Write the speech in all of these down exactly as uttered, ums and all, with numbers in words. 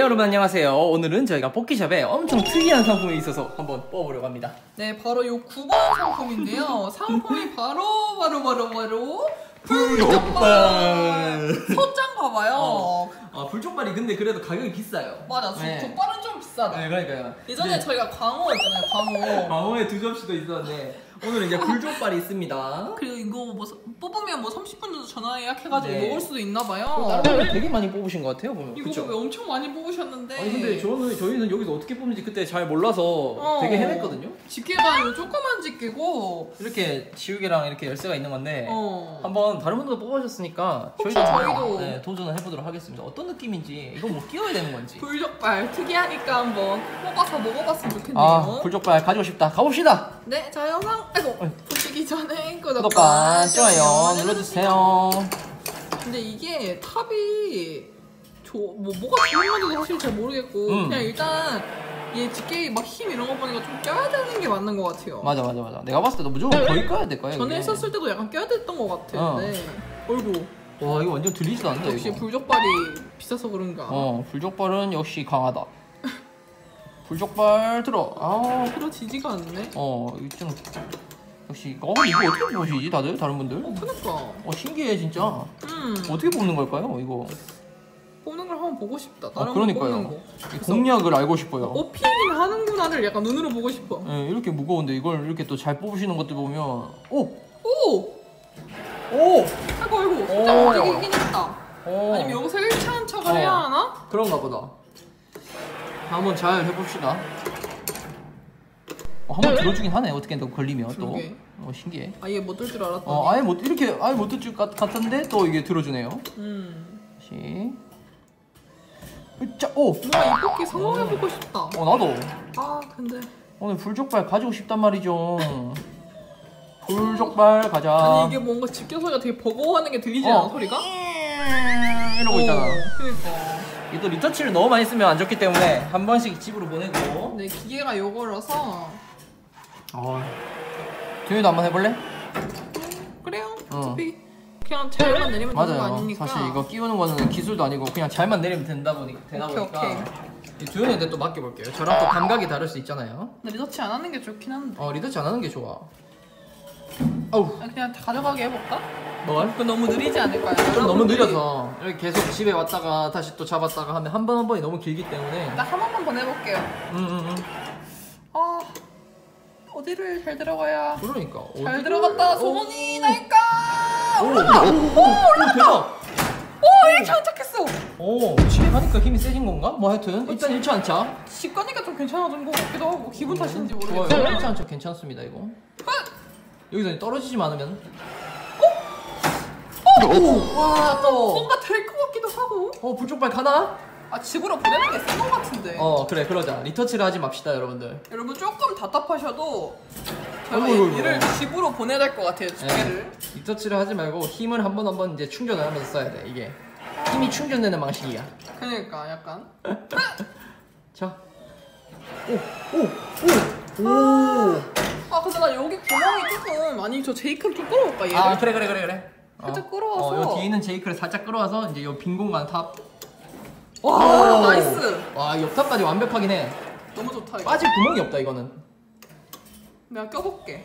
여러분 안녕하세요. 오늘은 저희가 뽑기샵에 엄청 특이한 상품이 있어서 한번 뽑아보려고 합니다. 네, 바로 요 구 번 상품인데요. 상품이 바로 바로 바로 바로 불족발. 소장 봐봐요. 어. 아, 불족발이 근데 그래도 가격이 비싸요. 맞아, 네. 족발은 좀 비싸다. 네, 그러니까요. 예전에 이제 저희가 광어 있잖아요, 광어. 광어에 두 접시도 있었는데 오늘은 이제 불족발이 있습니다. 그리고 이거 뭐 뽑으면 뭐 삼십 분 정도 전화 예약해가지고 네. 먹을 수도 있나봐요. 다른 분들 되게 많이 뽑으신 것 같아요, 보면. 이거 왜 엄청 많이 뽑으셨는데. 아니 근데 저는 저희는 여기서 어떻게 뽑는지 그때 잘 몰라서 어. 되게 헤맸거든요. 집게가 이 조그만 집게고 이렇게 지우개랑 이렇게 열쇠가 있는 건데 어. 한번 다른 분들도 뽑아주셨으니까 혹시 저희도, 저희도 네, 도전을 해보도록 하겠습니다. 어떤 느낌인지 이거 뭐 끼워야 되는 건지. 불족발 특이하니까 한번 뽑아서 먹어봤으면 좋겠네요. 아, 불족발 가지고 싶다. 가봅시다. 네, 자 영상 아이고 보시기 전에 구독과 구독과 좋아요 눌러주세요. 근데 이게 탑이 조, 뭐 뭐가 좋은 건지도 사실 잘 모르겠고 음. 그냥 일단 얘 집게 막 힘 이런 거 보니까 좀 껴야 되는 게 맞는 것 같아요. 맞아 맞아 맞아. 내가 봤을 때도 무조건 거의 껴야 될 거야. 전에 이게. 했었을 때도 약간 껴야 됐던 것 같았는데 어. 어이구 와 이거 완전 들리지도 않는다. 역시 이거. 불족발이 비싸서 그런가. 어 불족발은 역시 강하다. 불족발 들어. 아, 그러지지가 않네. 어 이거 좀 역시. 어 이거 어떻게 보시지 다들 다른 분들? 어 그니까. 어 신기해 진짜. 음. 어떻게 뽑는 걸까요 이거? 뽑는 걸 한번 보고 싶다. 아 다른 거 뽑는 그러니까요. 거. 이 공략을 알고 싶어요. 뽑히긴 하는구나를 약간 눈으로 보고 싶어. 네, 이렇게 무거운데 이걸 이렇게 또 잘 뽑으시는 것들 보면 오! 오! 오! 아이고 아이고 진짜 오. 움직이긴 했다. 오. 아니면 여기서 일 차 한 척을 어. 해야 하나? 그런가 보다. 한번 잘 해봅시다. 어, 한번 들어주긴 하네. 어떻게 너 걸리면 또. 그러게. 어 신기해. 아예 못 들 줄 알았더니. 어 아예 못 이렇게 아예 못 들줄 것 같은데 또 이게 들어주네요. 음. 다시. 으짜 오. 뭔가 이 뽑기 성공해보고 싶다. 어 나도. 아 근데 오늘 불족발 가지고 싶단 말이죠. 불족발 가자. 아니 이게 뭔가 집게 소리가 되게 버거워하는 게 들리지 어. 않아 소리가? 이러고 있잖아. 그니까. 이게 또 리터치를 너무 많이 쓰면 안 좋기 때문에 한 번씩 집으로 보내고. 근데 기계가 요거라서. 어. 도현이도 한번 해볼래? 그래요. 어. 어차피 그냥 잘만 내리면 되는 거 맞아요. 아니니까. 사실 이거 끼우는 거는 기술도 아니고 그냥 잘만 내리면 된다 보니까 되나 오케이, 보니까. 오케이. 이 두현이한테 또 맡겨볼게요. 저랑 또 감각이 다를 수 있잖아요. 근데 리서치 안 하는 게 좋긴 한데. 어 리터치 안 하는 게 좋아. 어우. 아니, 그냥 가져가게 해볼까? 뭘? 그건 너무 느리지 않을까요? 좀 너무 여러분들이 느려서 이렇게 계속 집에 왔다가 다시 또 잡았다가 하면 한 번 한 번이 너무 길기 때문에. 나 한 번만 보내볼게요. 응응응. 아 어디를 잘 들어가야 그러니까. 잘 어디- 들어갔다 오. 소문이 날까? 오, 오, 올라간다. 오, 오, 대박. 오 일 차 안착했어. 오, 집에 가니까 힘이 세진 건가? 뭐 하여튼 일단 일 차 안착. 집 가니까 좀 괜찮아진 것 같기도 하고 기분 탓인지 좋아요. 모르겠어요. 일 차 안착 괜찮습니다 이거. 여기서 떨어지지 않으면. 오, 와 또. 뭔가 될 것 같기도 하고. 어 불족발 가나? 아 집으로 보내는 게 센 것 같은데. 어 그래 그러자. 리터치를 하지 맙시다 여러분들. 여러분 조금 답답하셔도 제가 어이구, 어이구. 얘를 집으로 보내야 될 것 같아요. 두 개를. 네. 리터치를 하지 말고 힘을 한 번 한 번 이제 충전을 하면서 써야 돼 이게. 힘이 충전되는 방식이야. 그러니까 약간. 자. 오, 오, 오, 오. 아 근데 나 여기 구멍이 조금 아니 저 제이크를 좀 끌어볼까 얘를? 아 그래 그래 그래 그래. 살짝 어. 끌어와서. 어, 요 뒤에 있는 제이크를 살짝 끌어와서 이제 요 빈 공간 탑. 와 나이스. 와 옆탑까지 완벽하긴 해. 너무 좋다 이거. 빠질 구멍이 없다 이거는. 내가 껴볼게.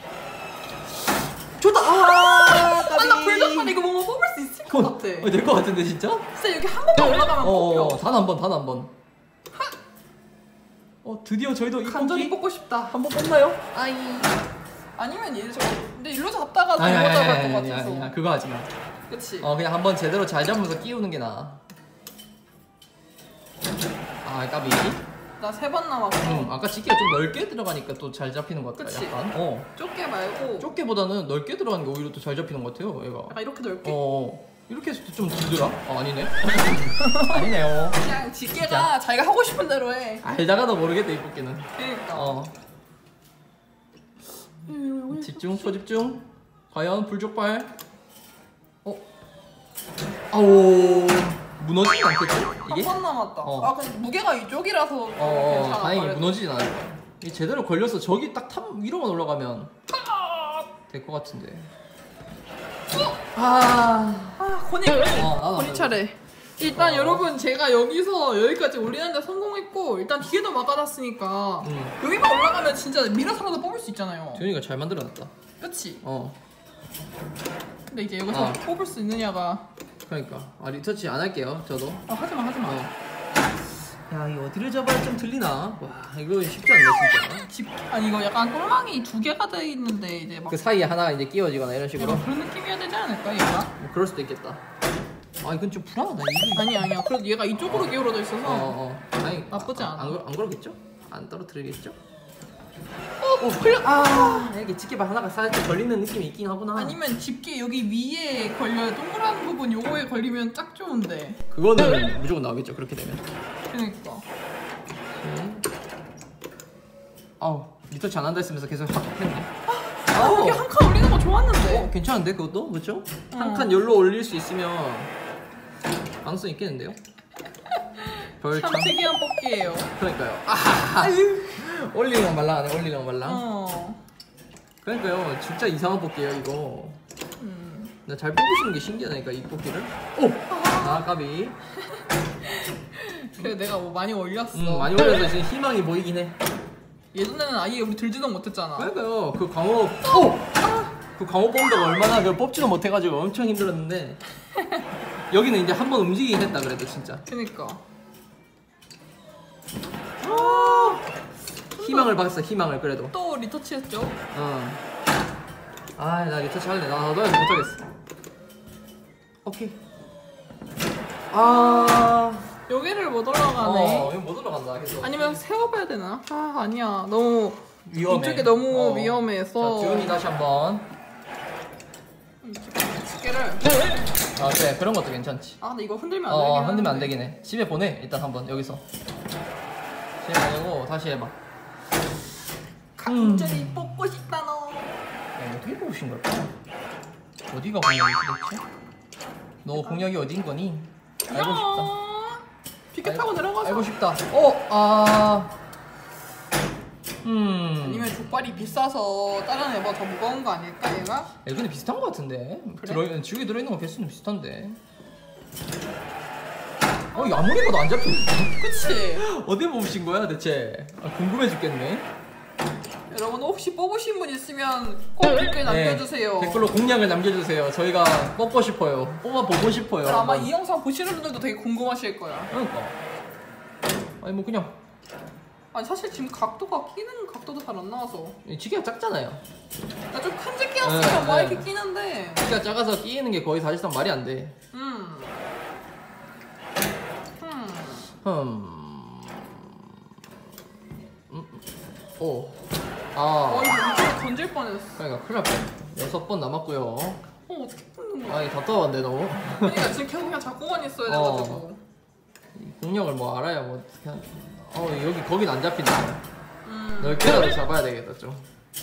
좋다. 아, 아나 불닭발 이거 뭔가 뽑을 수 있을 것 같아. 어, 될것 같은데 진짜? 진짜 여기 한 번만 올라가면 어, 뽑혀. 단 한 번, 단 한 번. 어, 드디어 저희도 이 간절히 뽑기 뽑고 싶다. 한번 뽑나요? 아이. 아니면 얘 저. 근데 일로 잡다가 아니, 아니, 잘못 아니, 잡을 아니, 것 아니, 같아서. 아니, 아니, 그거 하지 마. 그치. 어, 그냥 한번 제대로 잘 잡으면서 끼우는 게 나아. 아, 까비. 나 세 번 남았어. 응, 아까 집게가 좀 넓게 들어가니까 또 잘 잡히는 것 같아. 그치? 약간. 어. 좁게 말고. 좁게보다는 넓게 들어가는 게 오히려 또 잘 잡히는 것 같아요, 얘가. 약간 이렇게 넓게. 어. 이렇게 해서 좀 길더라? 어, 아니네. 아니네요. 그냥 집게가 자기가 하고 싶은 대로 해. 알다가도 모르겠다, 이 뽑기는. 그러니까. 어. 음, 집중, 초집중. 과연 불족발. 어? 아오. 무너지진 않겠지? 이게? 한 번 남았다. 어. 아 근데 무게가 이쪽이라서 어, 어, 괜찮아. 다행히 그래도. 무너지진 않을 거야. 이게 제대로 걸려서 저기 딱 탑 위로만 올라가면 될 것 같은데. 아. 아 권이 어, 나도 권이 안 차례. 일단 어. 여러분 제가 여기서 여기까지 올리는데 성공했고 일단 뒤에도 막아놨으니까 음. 여기만 올라가면 진짜 밀어서라도 뽑을 수 있잖아요. 지훈이가 잘 만들어놨다. 그치? 어. 근데 이제 여기서 아. 뽑을 수 있느냐가 그러니까 아 리터치 안 할게요. 저도. 아 하지마 하지마. 어. 야 이거 어디를 잡아야 좀 들리나? 와 이거 쉽지 않네 진짜. 집 아니 이거 약간 똘망이 두 개가 돼 있는데 이제 막 그 사이에 하나 이제 끼워지거나 이런 식으로. 약간 그런 느낌이어야 되지 않을까 얘가? 뭐 그럴 수도 있겠다. 아 이건 좀 불안하다. 이게. 아니 아니야. 그래도 얘가 이쪽으로 기울어져 있어서 어, 어. 아니 나쁘지 아, 않아. 안, 그러- 안 그러겠죠? 안 떨어뜨리겠죠? 어 걸려. 아 이게 집게발 하나가 살짝 걸리는 느낌이 있긴 하구나. 아니면 집게 여기 위에 걸려 동그란 부분 요거에 걸리면 딱 좋은데. 그거는 무조건 나오겠죠. 그렇게 되면. 그러니까. 음. 아우 리터치 안 한다 했으면서 계속 확 했네. 아 여기 한 칸 올리는 거 좋았는데. 어, 괜찮은데 그것도 그렇죠? 어. 한 칸 열로 올릴 수 있으면 가능성 있겠는데요? 별참 참 특이한 뽑기예요. 그러니까요. 아 올리는 말랑하네. 올리는 말랑. 어. 그러니까요. 진짜 이상한 뽑기예요 이거. 음. 나 잘 뽑으시는 게 신기하다니까 이 뽑기를. 오! 아 까비. 그래 내가 뭐 많이 올렸어. 음, 많이 올려서 지금 희망이 보이긴 해. 예전에는 아예 우리 들지도 못했잖아. 그러니까요. 그 광어 오! 그 광어 뽑는다고 얼마나 그 뽑지도 못해가지고 엄청 힘들었는데 여기는 이제 한 번 움직이긴 했다 그래도 진짜. 그니까. 희망을 봤어 희망을 그래도. 또 리터치했죠? 어. 아, 나 리터치 할래. 나 너도 못하겠어. 오케이. 아. 여기를 못 올라가네. 어, 이거 못 올라간다. 계속. 아니면 세워봐야 되나? 아 아니야. 너무 위험해. 이쪽이 너무 어. 위험해서. 자, 주은이 다시 한번. 집게를. 아, 그래. 그런 것도 괜찮지. 아 근데 이거 흔들면 안 어, 되긴 어, 흔들면 안 하는데. 되긴 해. 집에 보내. 일단 한번 여기서. 집에 보내고 다시 해봐. 갑자기 뽑고 싶다 너. 야, 어떻게 뽑으신 걸까? 어디가 공략이 도대체? 너 공략이 어딘 거니? 알고 싶다. 비켜 타고 내려가서. 알고 싶다. 어, 아. 음. 아니면 족발이 비싸서 다른 애보다 더 무거운 거 아닐까 얘가? 야, 근데 비슷한 거 같은데. 그래? 들어 지우개 들어 있는 거 개수는 비슷한데. 어, 이 아무리 봐도 안 잡혀. 그치? 어디 뽑으신 거야 대체? 아, 궁금해 죽겠네. 여러분 혹시 뽑으신 분 있으면 꼭 댓글 남겨주세요. 네, 댓글로 공략을 남겨주세요. 저희가 뽑고 싶어요. 뽑아 보고 싶어요. 그럼 아마 한번. 이 영상 보시는 분들도 되게 궁금하실 거야. 그러니까. 아니 뭐 그냥 아니 사실 지금 각도가 끼는 각도도 잘 안 나와서 지게가 작잖아요. 나 좀 큰 집게였으면 네, 뭐 네. 이렇게 끼는데. 지게가 작아서 끼는 게 거의 사실상 말이 안 돼. 음. 음. 흠. 음. 오. 아. 어 이거 이쪽으로 던질 뻔했어. 그러니까 큰일 날 뻔. 여섯 번 남았고요. 어 어떻게 뽑는 거야? 아니 답답한데 너무. 그러니까 지금 계속 그냥 잡고만 있어야 어. 돼가지고. 공략을 뭐 알아야 뭐 어떻게 한. 어 여기 거긴 안 잡힌다. 음. 넓게라도 잡아야 되겠다 좀.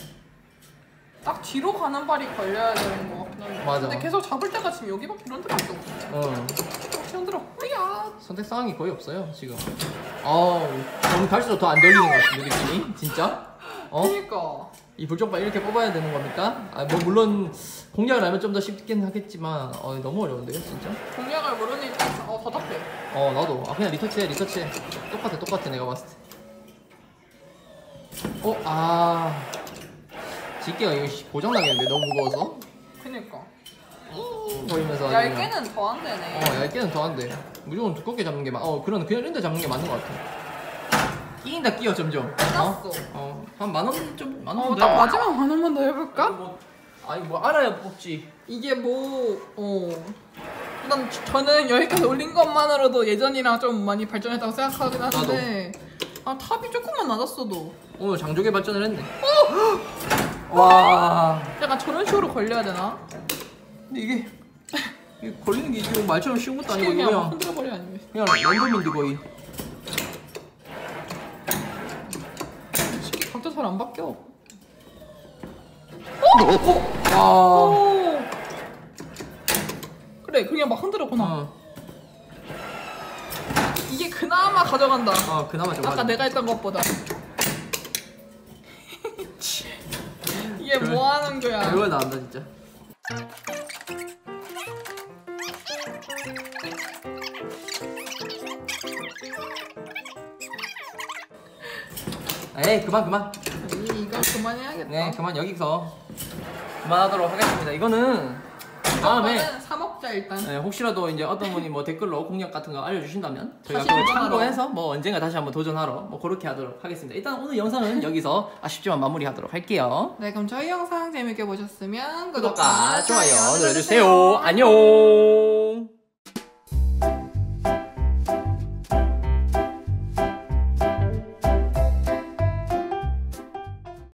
딱 뒤로 가는 발이 걸려야 되는 거 같긴 한데. 맞아. 근데 계속 잡을 때가 지금 여기밖에 이런 데밖에 없어. 어. 시험 들어. 으야. 선택 사항이 거의 없어요 지금. 아, 너무 갈수록 더 안 열리는 것 같은데 느낌이 진짜. 어? 그러니까. 이 불족발 이렇게 뽑아야 되는 겁니까? 아, 뭐 물론 공략을 하면 좀 더 쉽긴 하겠지만 어, 너무 어려운데요 진짜. 공략을 모르니까 어 답답해. 어 나도 아 그냥 리터치해 리터치해. 똑같아 똑같아 내가 봤을 때. 어? 아 집게가 이거 고장 나겠는데 너무 무거워서. 그니까. 보이면서 얇게는 더 안 되네. 어 얇게는 더 안돼. 무조건 두껍게 잡는 게 맞. 어 그런 그냥 이런 데 잡는 게 맞는 것 같아. 끼인다 끼어 점점. 끝났어. 어? 한 만 원 좀 만 원. 어, 딱 마지막 한 번만 더 해볼까? 뭐, 아니 뭐 알아야 뽑지. 이게 뭐, 어. 일단 저는 여기까지 올린 것만으로도 예전이랑 좀 많이 발전했다고 생각하긴 하는데. 아, 탑이 조금만 낮았어도. 오늘 장족의 발전을 했네. 와. 약간 저런 식으로 걸려야 되나? 근데 이게, 이게 걸리는 게 이게 말처럼 쉬운 것도 아니고 쉽게 이거 그냥 그냥 흔들어버려 아니면. 그냥 랜덤인데 거의. 각도 잘 안 바뀌어. 와. 오! 그래, 그냥 막 흔들어 보나. 어. 이게 그나마 가져간다. 어 그나마 좀. 아까 맞아. 내가 했던 것보다. 이게 그래. 뭐 하는 거야? 별걸 나온다 진짜. 에이 그만 그만. 이, 이거 그만해야겠다. 네 그만 여기서 그만하도록 하겠습니다. 이거는 다음에 이거는 사 먹자 일단. 네, 혹시라도 이제 어떤 분이 뭐 댓글로 공략 같은 거 알려주신다면 저희가 다시 그걸 도전하러. 참고해서 뭐 언젠가 다시 한번 도전하러 뭐 그렇게 하도록 하겠습니다. 일단 오늘 영상은 여기서 아쉽지만 마무리하도록 할게요. 네, 그럼 저희 영상 재밌게 보셨으면 구독과 좋아요 눌러주세요. 안녕.